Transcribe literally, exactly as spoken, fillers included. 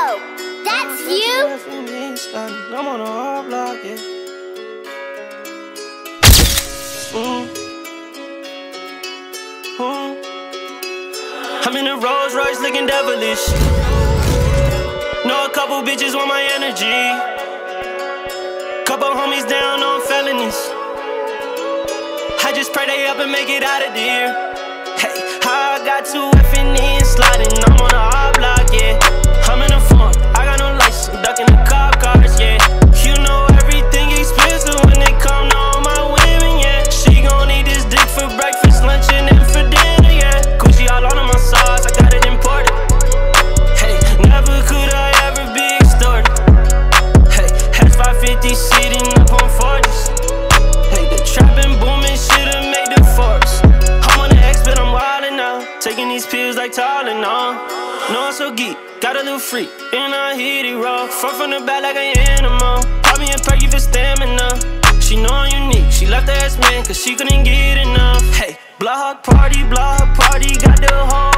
Yo, that's you? I'm on a hard block, yeah. Mm. Mm. I'm in a Rolls Royce looking devilish. Know a couple bitches want my energy. Couple homies down on felonies. I just pray they up and make it out of there. Hey, I got two effing in sliding. I'm on a hard block, yeah. I'm in a phone, I got no license. I'm ducking the cop cars, yeah. You know everything expensive when they come to all my women, yeah. She gon' eat this dick for breakfast, lunch, and then for dinner, yeah. Gucci all on my sauce, I got it imported. Hey, never could I ever be extorted. Hey, S five fifty sitting up on forties. Hey, the trapping booming should've made the forks. I'm on the X, but I'm wildin' now. Taking these pills like Tylenol. No, I'm so geek, got a little freak, and I hit it raw. Front from the back like an animal. Pop me a perky for stamina. She know I'm unique, she left her ass man, cause she couldn't get enough. Hey, block party, block party, got the whole